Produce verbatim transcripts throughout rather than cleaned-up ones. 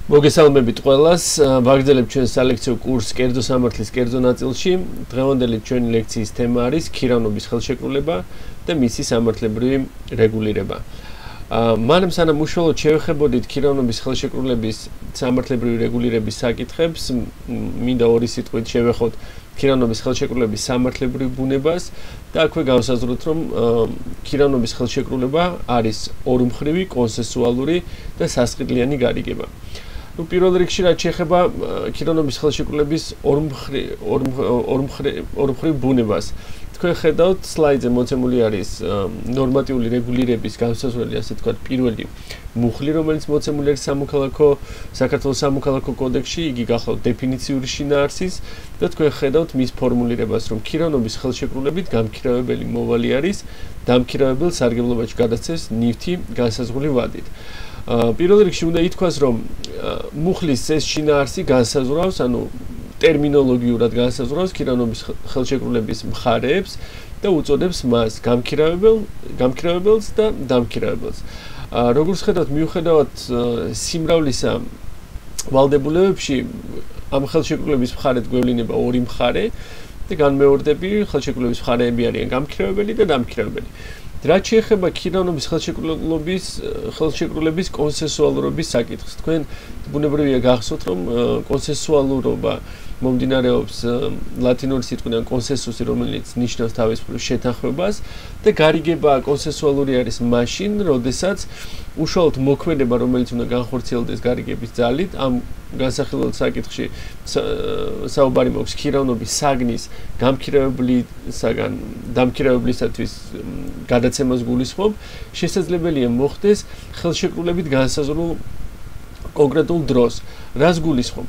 მოგესალმებით ყველას. ვაგრძელებთ ჩვენ სალექციო კურსს კერძო სამართლის კერძო ნაწილში. დღევანდელი ჩვენი ლექციის თემა არის ქირავნობის ხელშეკრულება და მისი სამართლებრივი რეგულირება. მანამ სანამ უშუალოდ შევეხებოდით ქირავნობის ხელშეკრულების სამართლებრივი რეგულირების საკითხებს, მინდა ორი სიტყვით შევეხოთ ქირავნობის ხელშეკრულების სამართლებრივ ბუნებას და აქვე გავსაზრდოთ, რომ ქირავნობის ხელშეკრულება არის ორმხრივი, კონსენსუალური და სასყიდლიანი გარიგება. Ну, პირველ რიგში რაც შეეხება ქირავნობის ხელშეკრულების ორმხრივ ბუნებას. თქვენ ხედავთ სლაიდზე მოცემული არის ნორმატიული რეგულირების განსაზღვრელი, ასე ვთქვათ, პირველი მუხლი, რომელიც მოცემული არის სამოქალაქო საქართველოს სამოქალაქო კოდექსში, იგი გახლავთ დეფინიციური შინაარსის და თქვენ ხედავთ მის ფორმულირებას, რომ ქირავნობის ხელშეკრულებით გამქირავებელი მოვალი არის დამქირავებელ სარგებლობაში გადაცეს ნივთი განსაზღვრული ვადით. პირველ რიგში უნდა ითქვას, რომ მუხლის ეს შინაარსი განსაზღვრავს, ანუ ტერმინოლოგიურად განსაზღვრავს ქირავნობის ხელშეკრულების მხარეებს და უწოდებს მას გამქირავებელ, გამქირავებელს და დამქირავებელს. როგორც ხედავთ, მიუხედავად სიმრავლისა ვალდებულებებში, ამ ხელშეკრულების მხარეთ გვევლინება ორი მხარე და განმეორდები ხელშეკრულების მხარეები არიან გამქირავებელი და დამქირავებელი. რაც შეეხება ქირავნობის ხელშეკრულების ხელშეკრულების კონსენსუალურობის საკითხს, თქვენ ბუნებრივია გახსოვთ, რომ კონსენსუალურობა მომდინარეობს ლათინური სიტყვიდან კონსენსუსი, რომელიც ნიშნავს თავისუფლ შეთანხმებას და გარიგება კონსენსუალური არის მაშინ, როდესაც უშუალოდ მოქმედება, რომელიც უნდა განხორციელდეს გარიგების ძალით, ამ განსახილველ საკითხში საუბარი მოაქვს ქირავნობის საგნის გამქირავებლისაგან დამქირავებლისათვის გადაცემას გულისხმობ, შესაძლებელია მოხდეს ხელშეკრულებით განსაზღვრულ კონკრეტულ დროს. რას გულისხმობ?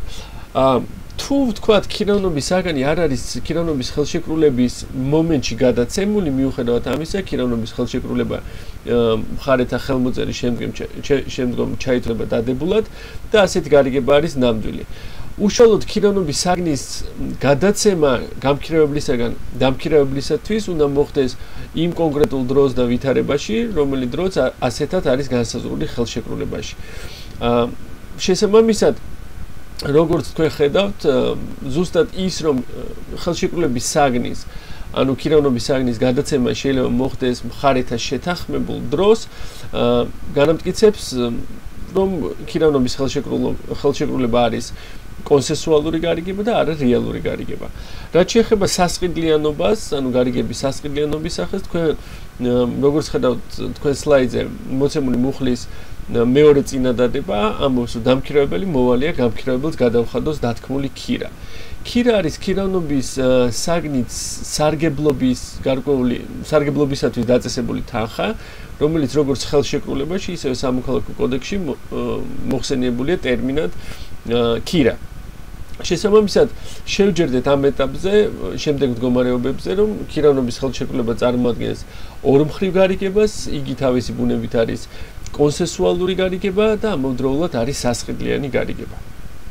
თუ ვთქვათ, ქირავნობის საგანი არ არის ქირავნობის ხელშეკრულების მომენტში გადაცემული, მიუხედავად ამისა, ქირავნობის ხელშეკრულება მხარეთა ხელმოწერის შემდგომ ჩაითვლება დადებულად და ასეთი გარიგება არის ნამდვილი. უშუალოდ ქირავნობის საგნის გადაცემა გამქირავებლისაგან დამქირავებლისათვის უნდა მოხდეს იმ კონკრეტულ დროს და ვითარებაში, რომელიც დროც ასეთად არის განსაზღვრული ხელშეკრულებაში. შესაბამისად, როგორც თქვენ ხედავთ, ზუსტად ის, რომ ხელშეკრულების საგნის, ანუ ქირავნობის საგნის გადაცემა შეიძლება მოხდეს მხარეთა შეთანხმებულ დროს, განამტკიცებს, რომ ქირავნობის ხელშეკრულება არის კონსენსუალური გარიგება და არა რეალური გარიგება. რაც შეეხება სასყიდლიანობას, ანუ გარიგების სასყიდლიანობის სახეს, თქვენ როგორც ხედავთ თქვენ სლაიდზე მოცემული მუხლის მეორე წინადადება ამბობს, რომ დამქირავებელი მოვალია გამქირავებელს გადავხადოს დათქმული ქირა. ქირა არის ქირავნობის საგნის სარგებლობის გარკვეული სარგებლობისათვის დაწესებული თანხა, რომელიც როგორც ხელშეკრულებაში, ისევე სამოქალაქო კოდექსში მოხსენიებულია ტერმინად ქირა. შესაბამისად, შევჯერდეთ ამ ეტაპზე, შემდეგ მდგომარეობებზე, რომ ქირავნობის ხელშეკრულება წარმოადგენს ორმხრივ გარიგებას, იგი თავისი ბუნებით არის კონსენსუალური გარიგება და ამავდროულად არის სასყიდლიანი გარიგება.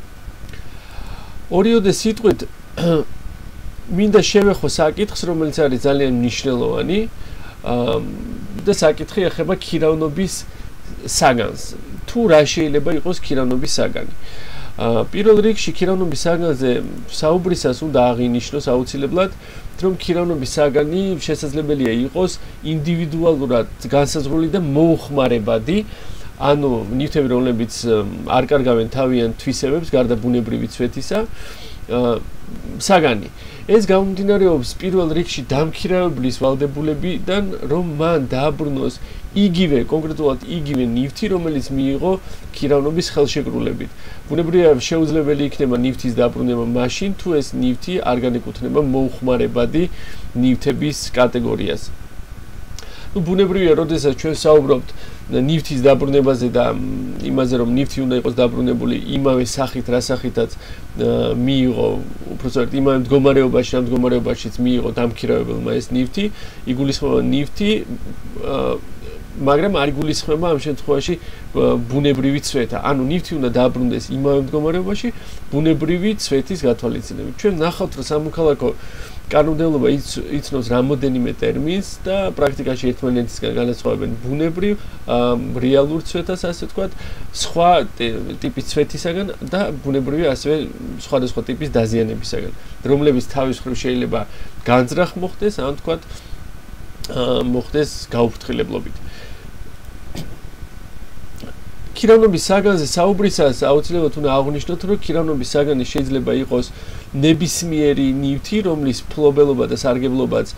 ორიოდე სიტყვით მინდა შევეხო საკითხს, რომელიც არის ძალიან მნიშვნელოვანი და საკითხი ეხება ქირავნობის საგანს. თუ რა შეიძლება იყოს ქირავნობის საგანი? პირველ რიგში ქირავნობის საგანზე საუბრისას უნდა აღინიშნოს აუცილებლად, რომ ქირავნობის საგანი შესაძლებელია იყოს ინდივიდუალურად განსაზღვრული და მოუხმარებადი, ანუ ნივთები, რომლებიც არ კარგავენ თავიანთ თვისებებს გარდა ბუნებრივი ცვეთისა, საგანი. ეს გამომდინარეობს პირველ რიგში დამქირავებლის ვალდებულებიდან, რომ მან დააბრუნოს იგივე, კონკრეტულად იგივე ნივთი, რომელიც მიიღო ქირავნობის ხელშეკრულებით. ბუნებრივია შეუძლებელი იქნება ნივთის დაბრუნება მაშინ, თუ ეს ნივთი არ განეკუთვნება მოუხმარებადი ნივთების კატეგორიას. Ну, ბუნებრივია, როდესაც ჩვენ საუბრობთ ნივთის დაბრუნებაზე და იმაზე, რომ ნივთი უნდა იყოს დაბრუნებული იმავე სახით, რა სახითაც მიიღო, უბრალოდ იმავე მდგომარეობაში, რა მდგომარეობაშიც მიიღო დამქირავებელმა ეს ნივთი, იგულისხმება ნივთი, მაგრამ არ იგულისხმება ამ შემთხვევაში ბუნებრივი ცვეთა. ანუ ნივთი უნდა დააბრუნდეს იმავე მდგომარეობაში ბუნებრივი ცვეთის გათვალისწინებით. ჩვენ ნახავთ, რომ სამოქალაქო კანონმდებლობა იცნობს რამოდენიმე ტერმინს და პრაქტიკაში ერთმანეთისგან განასხვავებენ ბუნებრივ, რეალურ ცვეთას, ასე ვთქვათ, სხვა ტიპის ცვეთისაგან და ბუნებრივი ასევე სხვადასხვა ტიპის დაზიანებისაგან, რომლებიც თავის მხრივ შეიძლება განზრახ მოხდეს, ან ვთქვათ, მოხდეს გაუფრთხილებლობით. ქირავნობის საგანზე საუბრისას აუცილებლად უნდა აღვნიშნოთ, რომ ქირავნობის საგანი შეიძლება იყოს ნებისმიერი ნივთი, რომლის ფლობელობა და სარგებლობაც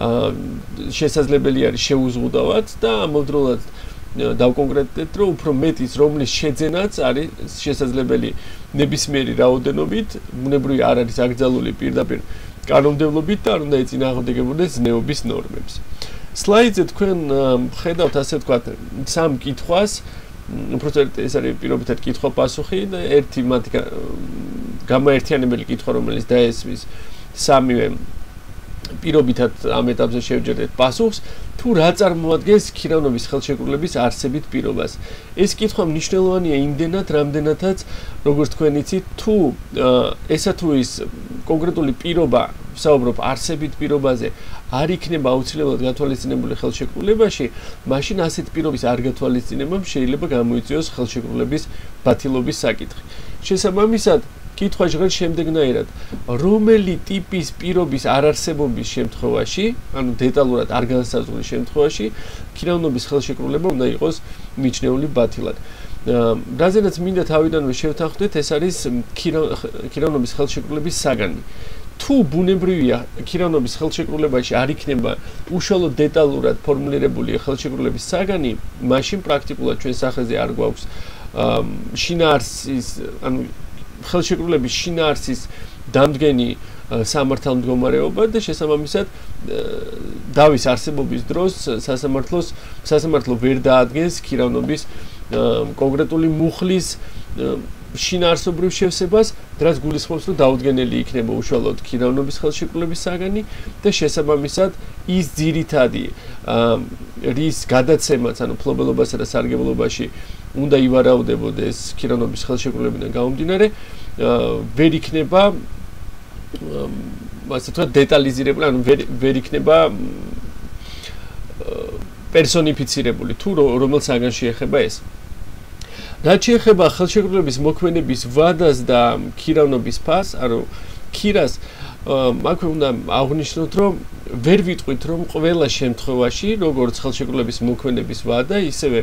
შესაძლებელი არის შეუზღუდავად და ამავდროულად დავკონკრეტეთ, რომ უფრო მეტის, რომლის შეძენაც არის შესაძლებელი ნებისმიერი რაოდენობით, ბუნებრივი არ არის აკრძალული პირდაპირ კანონმდებლობით და არ უნდა ეწინააღმდეგებოდეს ზნეობის ნორმებს. სლაიდზე თქვენ ხედავთ, ასე ვთქვათ, სამ კითხვას, უბრალოდ ეს არის პირობითად კითხვა-პასუხი და ერთი მათი გამაერთიანებელი კითხვა, რომელიც დაესმის სამივე პირობითად ამ ეტაპზე შევჯერდეთ პასუხს, თუ რა წარმოადგენს ქირავნობის ხელშეკრულების არსებით პირობას. ეს კითხვა მნიშვნელოვანია იმდენად, რამდენადაც, როგორც თქვენ იცით, თუ ესა თუ ის კონკრეტული პირობა, ვსაუბრობ არსებით პირობაზე, არ იქნება აუცილებლად გათვალისწინებული ხელშეკრულებაში, მაშინ ასეთ პირობის არ გათვალისწინებამ შეიძლება გამოიწვიოს ხელშეკრულების ბათილობის საკითხი. შესაბამისად, კითხვა ჟღერს შემდეგნაირად, რომელი ტიპის პირობის არარსებობის შემთხვევაში, ანუ დეტალურად არ განსაზღვრის შემთხვევაში, ქირავნობის ხელშეკრულება უნდა იყოს მიჩნეული ბათილად. რაზედაც მინდა თავიდანვე შევთანხმდეთ, ეს არის ქირავნობის ხელშეკრულების საგანი. თუ ბუნებრივია ქირავნობის ხელშეკრულებაში არ იქნება უშუალოდ დეტალურად ფორმულირებული ხელშეკრულების საგანი, მაშინ პრაქტიკულად ჩვენ სახეზე არ გვაქვს შინაარსის, ანუ ხელშეკრულების შინაარსის დამდგენი სამართალმდგომარეობა და შესაბამისად დავის არსებობის დროს სასამართლოს სასამართლო ვერ დაადგენს ქირავნობის კონკრეტული მუხლის შინაარსობრივ შევსებას, რაც გულისხმობს, რომ დაუდგენელი იქნება უშუალოდ ქირავნობის ხელშეკრულების საგანი და შესაბამისად ის ძირითადი რის გადაცემაც, ანუ ფლობელობასა და სარგებლობაში უნდა ივარაუდებოდეს ქირავნობის ხელშეკრულებიდან გამომდინარე, ვერ იქნება ასე ვთქვათ დეტალიზირებული, ანუ ვერ იქნება პერსონიფიცირებული, თუ რომელ საგანში ეხება ეს. რაც შეეხება ხელშეკრულების მოქმედების ვადას და ქირავნობის ფასს, ანუ ქირას, აქვე უნდა აღვნიშნოთ, რომ ვერ ვიტყვით, რომ ყველა შემთხვევაში, როგორც ხელშეკრულების მოქმედების ვადა, ისევე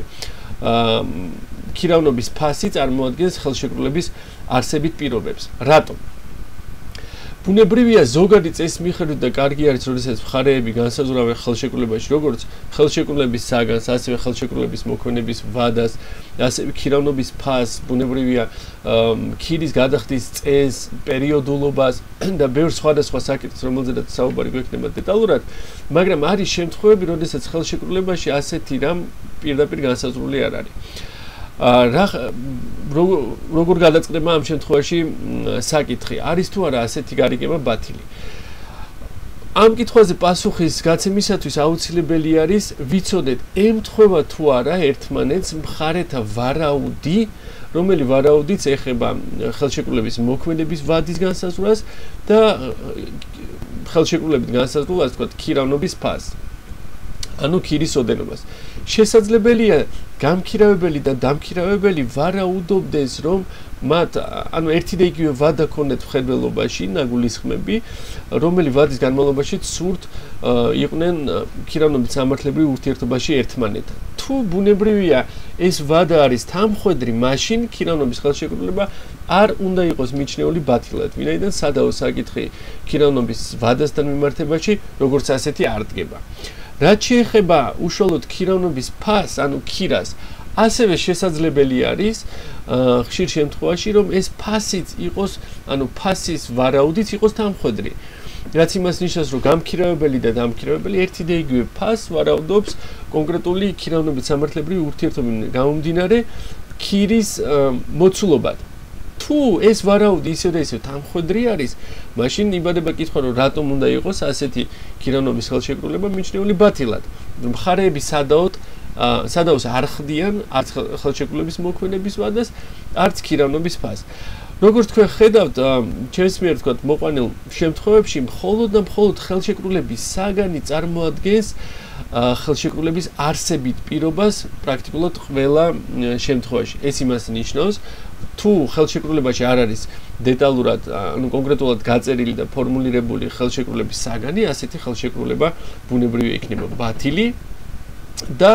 ქირავნობის ფასი წარმოადგენს ხელშეკრულების არსებით პირობებს. რატომ? ბუნებრივია ზოგადი წესის მიხედვით და კარგი არის, როდესაც მხარეები განსაზღვრავენ ხელშეკრულებაში, როგორც ხელშეკრულების საგანს, ასევე ხელშეკრულების მოქმედების ვადას, ასევე ქირავნობის ფასს, ბუნებრივია ქირის გადახდის წესს, პერიოდულობას და ბევრ სხვადასხვა საკითხს, რომელზედაც საუბარი გვექნება დეტალურად, მაგრამ არის შემთხვევები, როდესაც ხელშეკრულებაში ასეთი რამ პირდაპირ განსაზღვრული არ არის. რა როგორ გადაწყდება ამ შემთხვევაში საკითხი, არის თუ არა ასეთი გარიგება ბათილი. ამ კითხვაზე პასუხის გაცემისათვის აუცილებელი არის ვიცოდეთ, ემთხვევა თუ არა ერთმანეთს მხარეთა ვარაუდი, რომელი ვარაუდიც ეხება ხელშეკრულების მოქმედების ვადის განსაზღვრას და ხელშეკრულებით განსაზღვრულ, ასე ვთქვათ, ქირავნობის ფასს. ანუ ქირის ოდენობას. შესაძლებელია გამქირავებელი და დამქირავებელი ვარაუდობდეს, რომ მათ ანუ ერთი და იგივე ვადა ქონდეთ მხედველობაში, ნაგულისხმები, რომელი ვადის განმავლობაში სურთ იყვნენ ქირავნობით სამართლებრივ ურთიერთობაში ერთმანეთთან. თუ ბუნებრივია ეს ვადა არის თამხვედრი, მაშინ ქირავნობის ხელშეკრულება არ უნდა იყოს მიჩნეული ბათილად, ვინაიდან სადაო საკითხი ქირავნობის ვადასთან მიმართებაში, როგორც ასეთი არ დგება. რაც შეეხება უშუალოდ ქირავნობის ფასს, ანუ ქირას, ასევე შესაძლებელი არის ხშირ შემთხვევაში, რომ ეს ფასიც იყოს, ანუ ფასის ვარაუდიც იყოს თამხვედრი. რაც იმას ნიშნავს, რომ გამქირავებელი და დამქირავებელი ერთი და იგივე ფასს ვარაუდობს კონკრეტული ქირავნობით სამართლებრივი ურთიერთობიდან გამომდინარე ქირის მოცულობად. თუ ეს ვარაუდი ისე და ისე თამხვედრი არის, მაშინ იბადება კითხვა, რომ რატომ უნდა იყოს ასეთი ქირავნობის ხელშეკრულება მიჩნეული ბათილად. მხარეები სადაოდ სადაოს არ ხდიან არც ხელშეკრულების მოქმედების ვადას, არც ქირავნობის ფასს. როგორც თქვენ ხედავთ, ჩემს მიერ თქვათ მოყვანილ შემთხვევებში მხოლოდ და მხოლოდ ხელშეკრულების საგანი წარმოადგენს ხელშეკრულების არსებით პირობას პრაქტიკულად ყველა შემთხვევაში. ეს იმას ნიშნავს, თუ ხელშეკრულებაში არ არის დეტალურად, ანუ კონკრეტულად გაწერილი და ფორმულირებული ხელშეკრულების საგანი, ასეთი ხელშეკრულება ბუნებრივია იქნება ბათილი და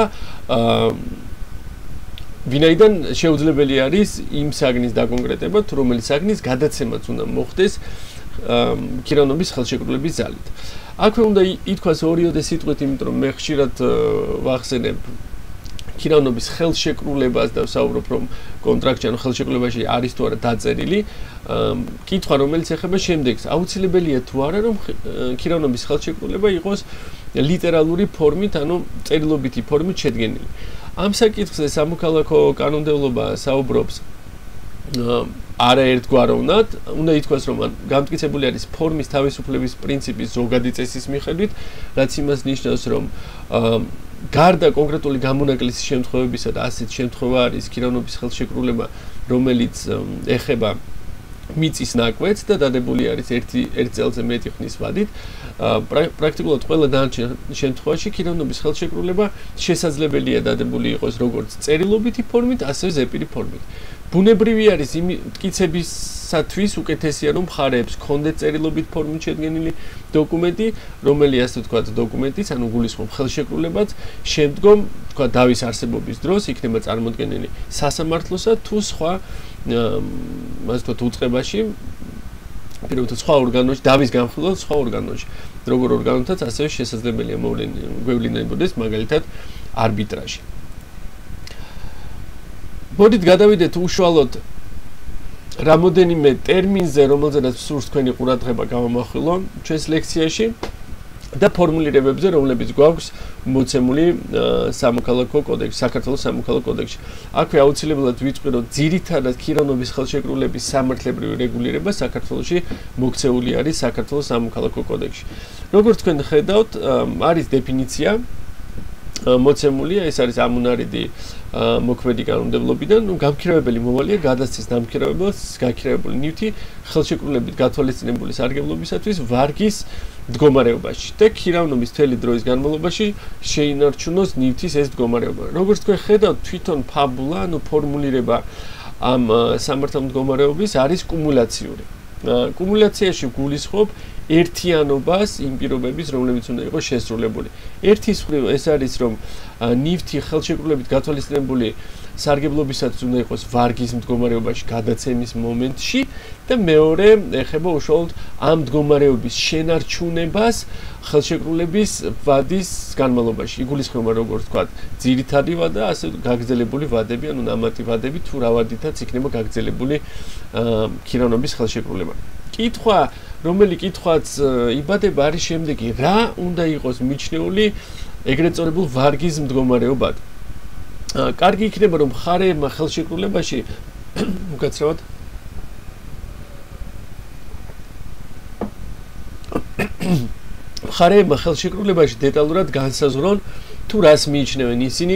ვინაიდან შეუძლებელი არის იმ საგნის დაკონკრეტება, თუ რომელი საგნის გადაცემაც უნდა მოხდეს ქირავნობის ხელშეკრულების ძალით. აქვე უნდა ითქვას ორიოდე სიტყვით, იმიტომ რომ მე ხშირად ვახსენებ ქირავნობის ხელშეკრულებას და ვსაუბრობ, რომ კონტრაქტში ანუ ხელშეკრულებაში არის თუ არა დაწერილი, კითხვა რომელიც ეხება შემდეგს, აუცილებელია თუ არა, რომ ქირავნობის ხელშეკრულება იყოს ლიტერალური ფორმით, ანუ წერილობითი ფორმით შედგენილი. ამ საკითხზე სამოქალაქო კანონმდებლობა საუბრობს არაერთგვაროვნად, უნდა ითქვას, რომ გამტკიცებული არის ფორმის თავისუფლების პრინციპის ზოგადი წესის მიხედვით, რაც იმას ნიშნავს, რომ გარდა კონკრეტული გამონაკლისის შემთხვევებისა და ასეთ შემთხვევა არის ქირავნობის ხელშეკრულება, რომელიც ეხება მიწის ნაკვეთს და დადებული არის ერთი ერთ წელზე მეტი ხნის ვადით. პრაქტიკულად ყველა დანარჩენ შემთხვევაში ქირავნობის ხელშეკრულება შესაძლებელია დადებული იყოს როგორც წერილობითი ფორმით, ასევე ზეპირი ფორმით. ბუნებრივი არის იმ მტკიცებისათვის უკეთესია, რომ მხარეებს ჰქონდეთ წერილობით ფორმით შედგენილი დოკუმენტი, რომელიც ასე ვთქვათ, დოკუმენტიც, ანუ გულისხმობ ხელშეკრულებაც, შემდგომ ვთქვათ, დავის არსებობის დროს იქნება წარმოდგენილი სასამართლოსა თუ სხვა ასე ვთქვათ, უწყებაში, პირობითად სხვა ორგანოში, დავის განხილვას სხვა ორგანოში. როგორ ორგანოთაც ასევე შესაძლებელია გვევლინებოდეს მაგალითად არბიტრაჟი. მოდით გადავიდეთ უშუალოდ რამოდენიმე ტერმინზე, რომელზედაც სურს თქვენი ყურადღება გამომახვილო ჩვენს ლექციაში და ფორმულირებებზე, რომლებიც გვაქვს მოცემული სამოქალაქო კოდექსში, საქართველოს სამოქალაქო კოდექსში. აქვე აუცილებლად ვიწყიროთ ძირითადად ქირავნობის ხელშეკრულების სამართლებრივი რეგულირება საქართველოში მოქცეული არის საქართველოს სამოქალაქო კოდექსში. როგორც თქვენ ხედავთ, არის დეფინიცია მოცემულია, ეს არის ამუნარიდი მოქმედი კანონმდებლობიდან, ნუ გამქირავებელი მოვალია გადასცეს დამქირავებელს გაქირავებული ნივთი ხელშეკრულებით გათვალისწინებული სარგებლობისათვის ვარგის მდგომარეობაში და ქირავნობის მთელი დროის განმავლობაში შეინარჩუნოს ნივთის ეს მდგომარეობა. როგორც თქვენ ხედავთ, თვითონ ფაბულა, ანუ ფორმულირება ამ სამართალ მდგომარეობის არის კუმულაციური. კუმულაციაში გულისხმობ ერთიანობას იმ პირობების, რომლებიც უნდა იყოს შესრულებული. ერთის მხრივ ეს არის, რომ ნივთი ხელშეკრულებით გათვალისწინებული სარგებლობისაც უნდა იყოს ვარგის მდგომარეობაში გადაცემის მომენტში და მეორე ეხება უშუალოდ ამ მდგომარეობის შენარჩუნებას ხელშეკრულების ვადის განმავლობაში. იგულისხმება როგორც ვთქვათ, ძირითადი ვადა, ასე გაგრძელებული ვადები, ანუ ნამატი ვადები თუ რა ვადითაც იქნება გაგრძელებული ქირავნობის ხელშეკრულება. კითხვა, რომელი კითხვაც იბადება არის შემდეგი, რა უნდა იყოს მიჩნეული ეგრეთ წოდებულ ვარგის მდგომარეობად. კარგი იქნება, რომ მხარეებმა ხელშეკრულებაში უკაცრავად მხარეებმა ხელშეკრულებაში დეტალურად განსაზღვრონ, თუ რას მიიჩნევენ ისინი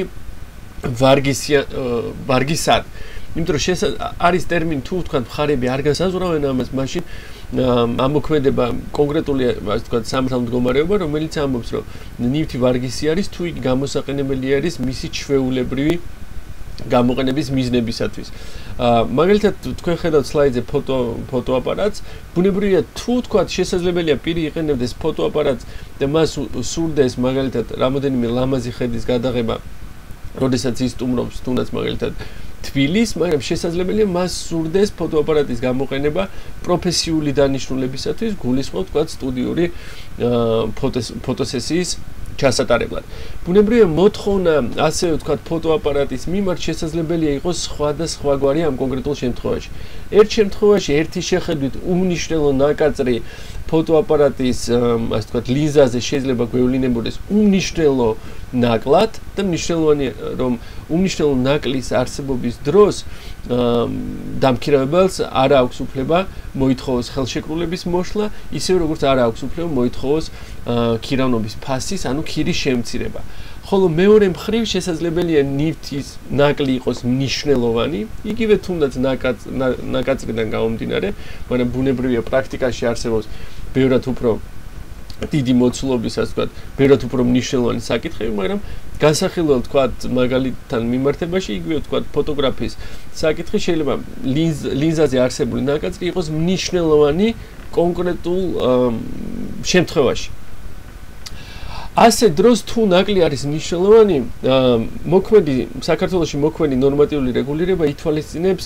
ვარგისად. იმიტომ რომ არის ტერმინი, თუ ვთქვათ, მხარეები არ განსაზღვრავენ ამას, მაშინ ამოქმედება კონკრეტული, ასე ვთქვათ, სამართალ მდგომარეობა, რომელიც ამბობს, რომ ნივთი ვარგისი არის, თუ იგი გამოსაყენებელი არის მისი ჩვეულებრივი გამოყენების მიზნებისათვის. მაგალითად, თქვენ ხედავთ სლაიდზე ფოტო ფოტოაპარატს, ბუნებრივია, თუ ვთქვათ, შესაძლებელია პირი იყენებდეს ფოტოაპარატს და მას სურდეს მაგალითად რამოდენიმე ლამაზი ხედის გადაღება, როდესაც ის სტუმრობს, თუნდაც მაგალითად თბილის, მაგრამ შესაძლებელია მას სურდეს ფოტოაპარატის გამოყენება პროფესიული დანიშნულებისათვის, გულისხმობ თქვათ სტუდიური ფოტოსესიის ჩასატარებლად. ბუნებრივია მოთხოვნა, ასევე ვთქვათ, ფოტოაპარატის მიმართ შესაძლებელია იყოს სხვადასხვაგვარი ამ კონკრეტულ შემთხვევაში. ერთ შემთხვევაში ერთი შეხედვით უმნიშვნელო ნაკაწრი ფოტოაპარატის, ასე ვთქვათ, ლინზაზე შეიძლება გვევლინებოდეს უმნიშვნელო ნაკლად და მნიშვნელოვანია, რომ უმნიშვნელო ნაკლის არსებობის დროს დამქირავებელს არ აქვს უფლება მოითხოვოს ხელშეკრულების მოშლა, ისევე როგორც არ აქვს უფლება მოითხოვოს ქირავნობის ფასის, ანუ ქირის შემცირება. ხოლო მეორე მხრივ შესაძლებელია ნივთის ნაკლი იყოს მნიშვნელოვანი, იგივე თუნდაც ნაკაწრიდან გამომდინარე, მაგრამ ბუნებრივია პრაქტიკაში არსებობს ბევრად უფრო დიდი მოცულობის, ასე ვთქვათ, ბევრად უფრო მნიშვნელოვანი საკითხები, მაგრამ განსახილველ ვთქვათ, მაგალითთან მიმართებაში, იგივე ვთქვათ, ფოტოგრაფიის საკითხი შეიძლება ლინზაზე არსებული ნაკაწრი იყოს მნიშვნელოვანი კონკრეტულ შემთხვევაში. ასე დროს თუ ნაკლი არის მნიშვნელოვანი, მოქმედი საქართველოში მოქმედი ნორმატიული რეგულირება ითვალისწინებს,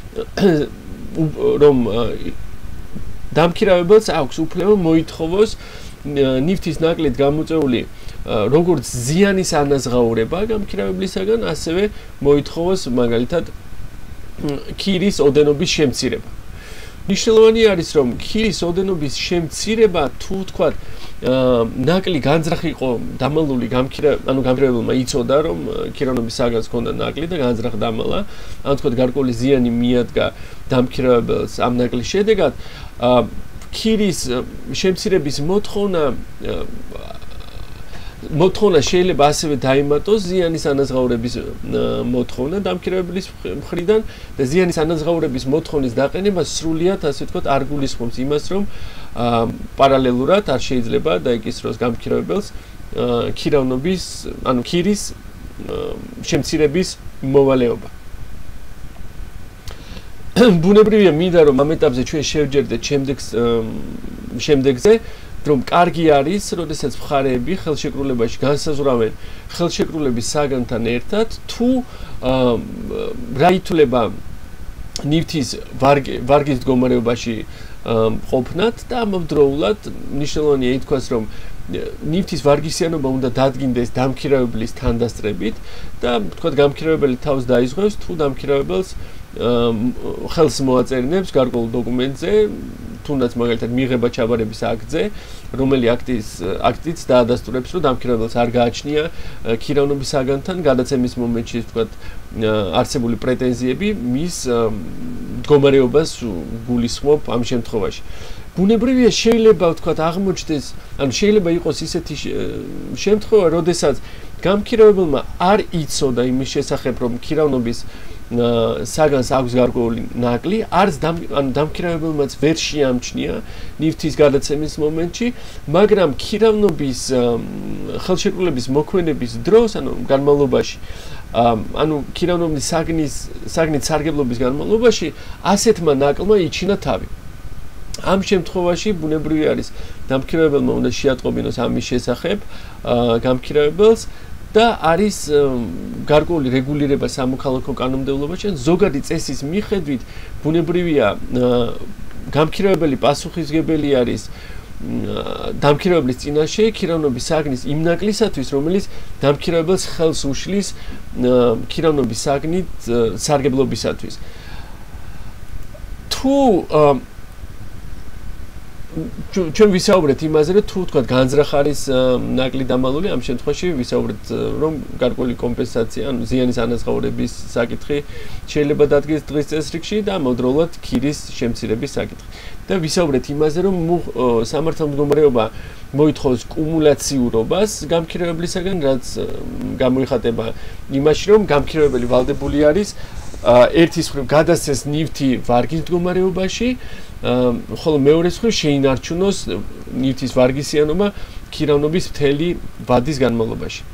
რომ დამქირავებელს აქვს უფლება მოითხოვოს ნივთის ნაკლით გამოწვეული როგორც ზიანის ანაზღაურება გამქირავებლისაგან, ასევე მოითხოვოს მაგალითად ქირის ოდენობის შემცირება. მნიშვნელოვანი არის, რომ ქირის ოდენობის შემცირება თუ თქვათ ნაკლი განზრახ იყო დამალული ანუ გამქირავებელმა იცოდა, რომ ქირავნობის საგანს ჰქონდა ნაკლი და განზრახ დამალა, ან თქვათ გარკვეული ზიანი მიადგა დამქირავებელს ამ ნაკლის შედეგად, ქირის შემცირების მოთხოვნა მოთხოვნა შეიძლება ასევე დაემატოს ზიანის ანაზღაურების მოთხოვნა დამქირავებლის მხრიდან და ზიანის ანაზღაურების მოთხოვნის დაყენება სრულიად, ასე ვთქვათ, არ გულისხმობს იმას, რომ პარალელურად არ შეიძლება დაეკისროს გამქირავებელს ქირავნობის, ანუ ქირის შემცირების მოვალეობა. ბუნებრივია მინდა რომ ამ ეტაპზე ჩვენ შევჯერდეთ შემდეგზე, რომ კარგი არის, როდესაც მხარეები ხელშეკრულებაში განსაზღვრავენ ხელშეკრულების საგანთან ერთად, თუ რა ითვლება ნივთის ვარგის მდგომარეობაში ყოფნად და ამავდროულად მნიშვნელოვანია ითქვას, რომ ნივთის ვარგისიანობა უნდა დადგინდეს დამქირავებლის თანდასწრებით და თქვათ გამქირავებელი თავს დაიზღვევს, თუ დამქირავებელს ხელს მოაწერინებს გარკვეულ დოკუმენტზე, თუნდაც მაგალითად მიღება ჩაბარების აქტზე, რომელი აქტის აქტიც დაადასტურებს, რომ დამქირავებელს არ გააჩნია ქირავნობის საგანთან გადაცემის მომენტში, ვთქვათ, არსებული პრეტენზიები მის მდგომარეობას გულისხმობ ამ შემთხვევაში. ბუნებრივია შეიძლება ვთქვათ აღმოჩნდეს, ანუ შეიძლება იყოს ისეთი შემთხვევა, როდესაც გამქირავებელმა არ იცოდა იმის შესახებ, რომ ქირავნობის საგანს აქვს გარკვეული ნაკლი, არც ანუ დამქირავებელმაც ვერ შეამჩნია ნივთის გადაცემის მომენტში, მაგრამ ქირავნობის ხელშეკრულების მოქმედების დროს, ანუ განმავლობაში, ანუ ქირავნობის საგნის საგნით სარგებლობის განმავლობაში ასეთმა ნაკლმა იჩინა თავი. ამ შემთხვევაში ბუნებრივი არის დამქირავებელმა უნდა შეატყობინოს ამის შესახებ გამქირავებელს და არის გარკვეული რეგულირება სამოქალაქო კანონმდებლობაში, ზოგადი წესის მიხედვით ბუნებრივია გამქირავებელი პასუხისმგებელი არის დამქირავებლის წინაშე ქირავნობის საგნის იმ ნაკლისათვის, რომელიც დამქირავებელს ხელს უშლის ქირავნობის საგნით სარგებლობისათვის. თუ ჩვენ ვისაუბრეთ იმაზე, რომ თუ თქვა განზრახ არის ნაკლი დამალული, ამ შემთხვევაში ვისაუბრეთ, რომ გარკვეული კომპენსაცია, ანუ ზიანის ანაზღაურების საკითხი შეიძლება დადგეს დღის წესრიგში და ამავდროულად ქირის შემცირების საკითხი. და ვისაუბრეთ იმაზე, რომ სამართალ მდგომარეობა მოითხოვს კუმულაციურობას გამქირავებლისაგან, რაც გამოიხატება იმაში, რომ გამქირავებელი ვალდებული არის ერთის მხრივ გადასცეს ნივთი ვარგის მდგომარეობაში, ხოლო მეორეს მხრივ შეინარჩუნოს ნივთის ვარგისიანობა ქირავნობის მთელი ვადის განმავლობაში.